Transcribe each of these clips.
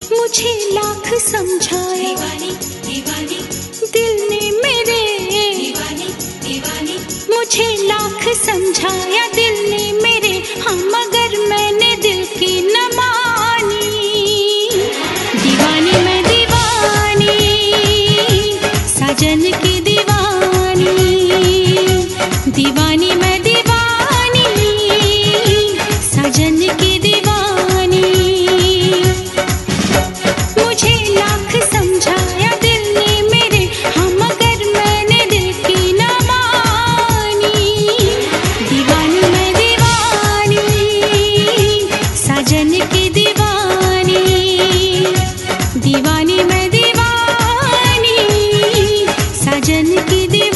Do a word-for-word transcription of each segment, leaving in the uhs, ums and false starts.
मुझे लाख समझाया दीवानी दीवानी दिल ने मेरे, दीवानी दीवानी मुझे लाख समझाया दिल ने मेरे, हाँ मगर मैंने दिल की न मानी। दीवानी मैं दीवानी, साजन की दीवानी, दीवानी मैं दीवानी, साजन की दीवानी। मुझे लाख समझाया दिल ने मेरे, हाँ मगर मैंने दिल की न मानी। दीवानी मैं दीवानी, साजन की दीवानी, दीवानी मैं दीवानी, साजन की दीवानी।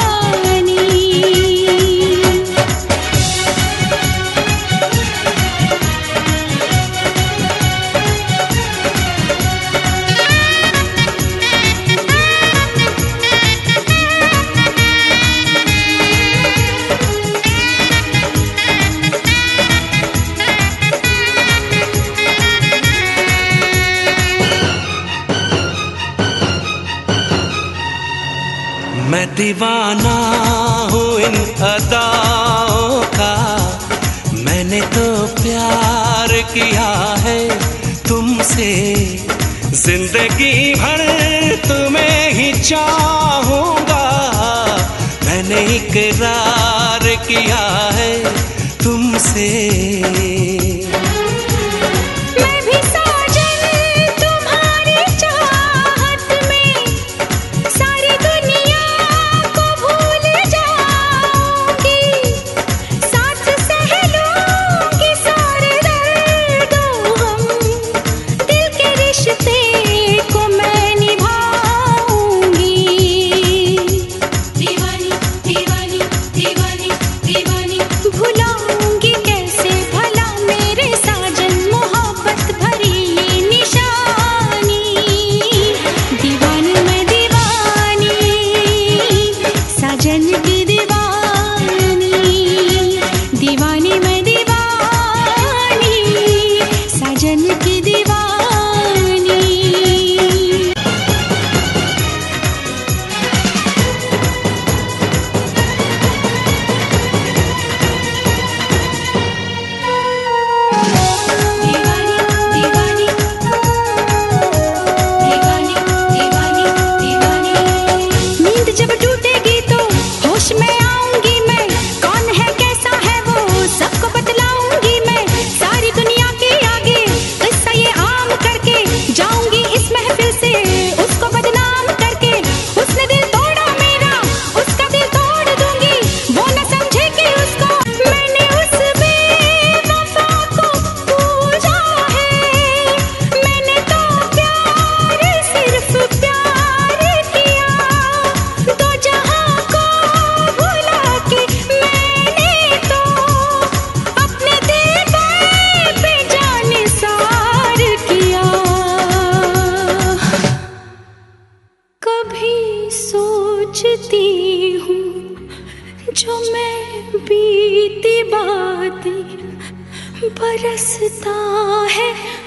मैं दीवाना हूँ इन अदाओं का, मैंने तो प्यार किया है तुमसे, जिंदगी भर तुम्हें ही चाहूँगा। मैंने इकरार किया है तुमसे। सोचती हूँ जो मैं बीती बातें, बरसता है